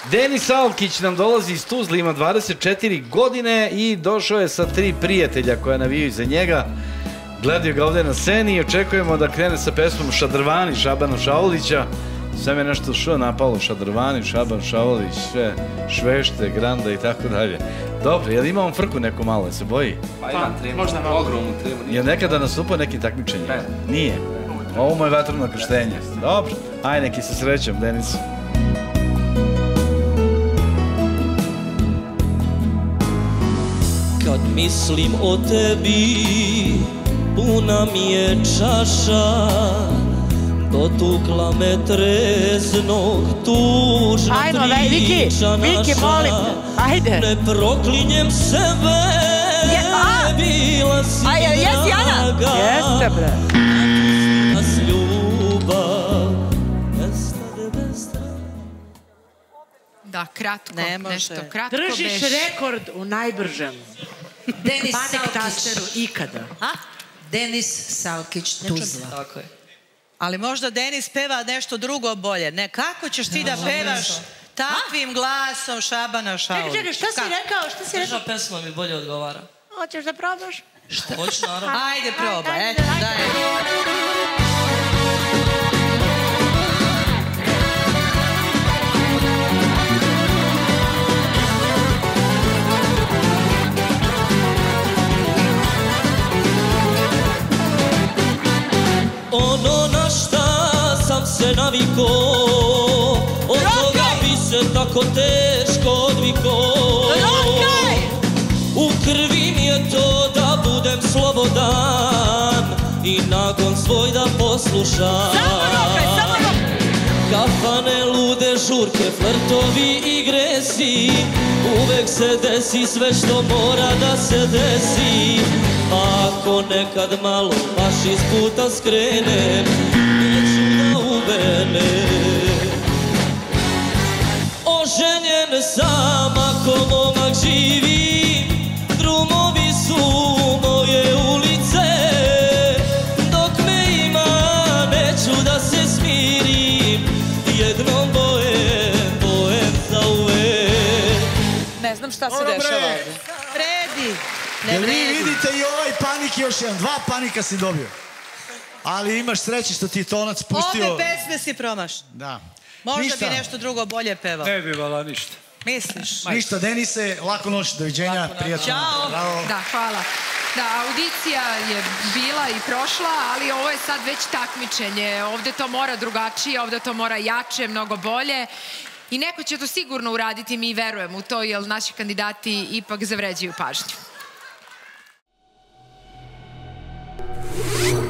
Denis Alkić nam dolazi iz Tuzle, ima 24 godine i došao je sa 3 prijatelja koja navijaju za njega. Gledaju ga ovde na sceni i očekujemo da krene sa pesmom Šadrvani Šabana Šaulića. Sve me nešto napalo, Šadrvani, Šaban Šaulić, sve Švešte, Granda i tako dalje. Dobro, jel imamo frku neku malo, je se boji? Pa imam trimu, ogromnu trimu. Je nekada nastupao nekim takmičenjima? Nije. Ovo mu je vatrno krštenje. Dobro, aj neki sa srećom, Denis. Kad mislim o tebi, puna mi je čaša, dotukla me treznog tužna priča naša. Ne proklinjem sebe, bila si draga, nas ljubav nestade bez traga. Da, kratko, nešto kratko. Držiš rekord u najbržem panik tasteru ikada. Denis Salkić, Tuzla. Tako je. Ali možda Denis peva nešto drugo bolje. Ne, kako ćeš ti da pevaš takvim glasom Šabana Šaulića? Čekaj, šta si rekao? Šta si rekao? Drža pesma mi bolje odgovara. Hoćeš da probaš? Hoću, naravno. Ajde, probaj. Daj. Ono na šta sam se naviko, od toga bi se tako teško odviko. U krvi mi je to da budem slobodan i nagon svoj da poslušam. Kafane, lude, žurke, flirtovi i gresi, uvek se desi sve što mora da se desi. Ako nekad malo baš iz puta skrenem, neću da uvenem. Oženjen sam ako momak živi, drumovi su moje ulice. Dok me ima neću da se smirim, jednom bojem za uvek. Ne znam šta se dešava ovde. Vredi. Jel vi vidite i ovaj panik još jedan? 2 panika si dobio. Ali imaš sreće što ti je tonac pustio... Ove pesme si promašao. Da. Možda bi nešto drugo bolje pevao. Ne bi vala ništa. Misliš? Ništa, Denise, lako noć, doviđenja, prijatno. Ćao. Da, hvala. Da, audicija je bila i prošla, ali ovo je sad već takmičenje. Ovde to mora drugačije, ovde to mora jače, mnogo bolje. I neko će to sigurno uraditi, mi verujemo u to, jer naši kandidati ipak zavređuju pažnju.